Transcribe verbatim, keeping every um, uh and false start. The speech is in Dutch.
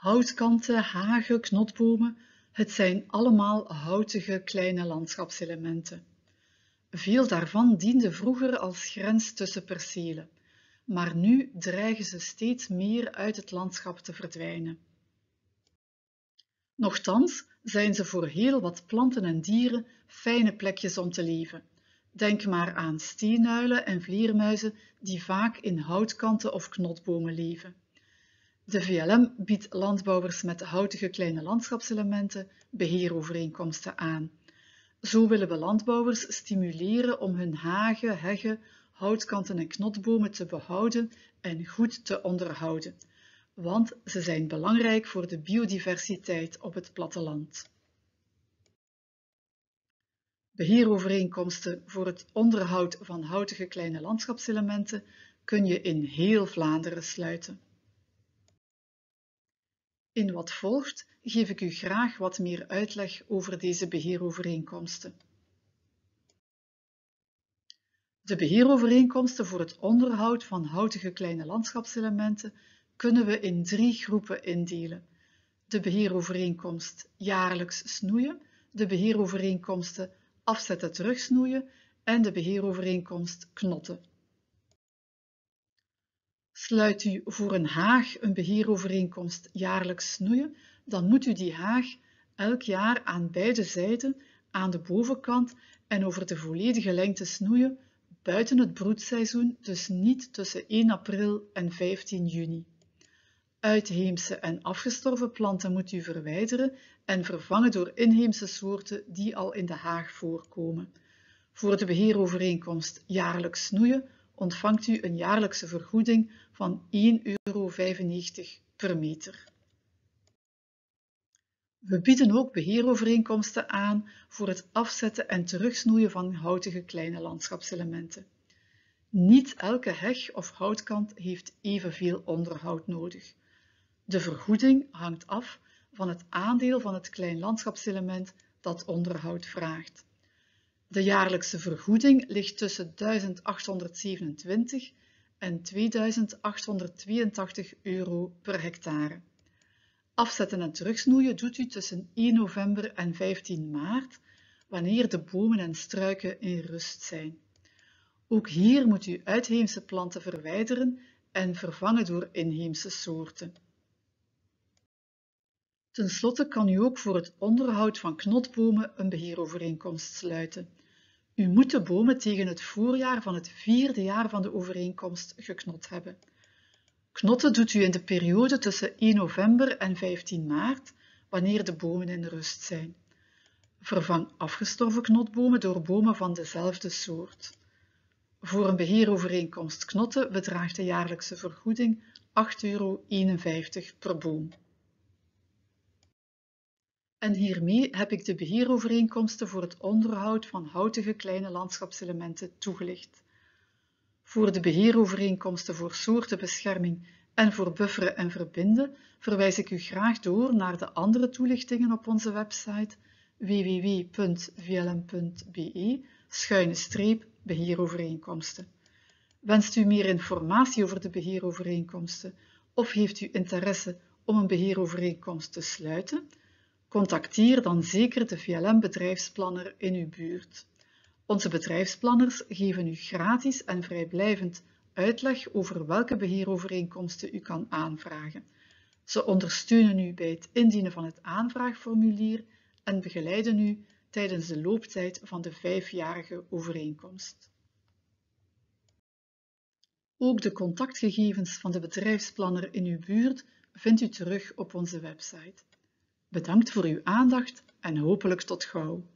Houtkanten, hagen, knotbomen, het zijn allemaal houtige kleine landschapselementen. Veel daarvan dienden vroeger als grens tussen percelen, maar nu dreigen ze steeds meer uit het landschap te verdwijnen. Nochtans zijn ze voor heel wat planten en dieren fijne plekjes om te leven. Denk maar aan steenuilen en vleermuizen die vaak in houtkanten of knotbomen leven. De V L M biedt landbouwers met houtige kleine landschapselementen beheerovereenkomsten aan. Zo willen we landbouwers stimuleren om hun hagen, heggen, houtkanten en knotbomen te behouden en goed te onderhouden, want ze zijn belangrijk voor de biodiversiteit op het platteland. Beheerovereenkomsten voor het onderhoud van houtige kleine landschapselementen kun je in heel Vlaanderen sluiten. In wat volgt geef ik u graag wat meer uitleg over deze beheerovereenkomsten. De beheerovereenkomsten voor het onderhoud van houtige kleine landschapselementen kunnen we in drie groepen indelen. De beheerovereenkomst jaarlijks snoeien, de beheerovereenkomsten afzetten terugsnoeien en de beheerovereenkomst knotten. Sluit u voor een haag een beheerovereenkomst jaarlijks snoeien, dan moet u die haag elk jaar aan beide zijden, aan de bovenkant en over de volledige lengte snoeien, buiten het broedseizoen, dus niet tussen één april en vijftien juni. Uitheemse en afgestorven planten moet u verwijderen en vervangen door inheemse soorten die al in de haag voorkomen. Voor de beheerovereenkomst jaarlijks snoeien ontvangt u een jaarlijkse vergoeding van één euro vijfennegentig per meter. We bieden ook beheerovereenkomsten aan voor het afzetten en terugsnoeien van houtige kleine landschapselementen. Niet elke heg of houtkant heeft evenveel onderhoud nodig. De vergoeding hangt af van het aandeel van het klein landschapselement dat onderhoud vraagt. De jaarlijkse vergoeding ligt tussen duizend achthonderdzevenentwintig en tweeduizend achthonderdtweeëntachtig euro per hectare. Afzetten en terugsnoeien doet u tussen één november en vijftien maart, wanneer de bomen en struiken in rust zijn. Ook hier moet u uitheemse planten verwijderen en vervangen door inheemse soorten. Ten slotte kan u ook voor het onderhoud van knotbomen een beheerovereenkomst sluiten. U moet de bomen tegen het voorjaar van het vierde jaar van de overeenkomst geknot hebben. Knotten doet u in de periode tussen één november en vijftien maart, wanneer de bomen in rust zijn. Vervang afgestorven knotbomen door bomen van dezelfde soort. Voor een beheerovereenkomst knotten bedraagt de jaarlijkse vergoeding acht euro eenenvijftig per boom. En hiermee heb ik de beheerovereenkomsten voor het onderhoud van houtige kleine landschapselementen toegelicht. Voor de beheerovereenkomsten voor soortenbescherming en voor bufferen en verbinden verwijs ik u graag door naar de andere toelichtingen op onze website w w w punt v l m punt b e schuine streep beheerovereenkomsten. Wenst u meer informatie over de beheerovereenkomsten of heeft u interesse om een beheerovereenkomst te sluiten? Contacteer dan zeker de V L M-bedrijfsplanner in uw buurt. Onze bedrijfsplanners geven u gratis en vrijblijvend uitleg over welke beheerovereenkomsten u kan aanvragen. Ze ondersteunen u bij het indienen van het aanvraagformulier en begeleiden u tijdens de looptijd van de vijfjarige overeenkomst. Ook de contactgegevens van de bedrijfsplanner in uw buurt vindt u terug op onze website. Bedankt voor uw aandacht en hopelijk tot gauw.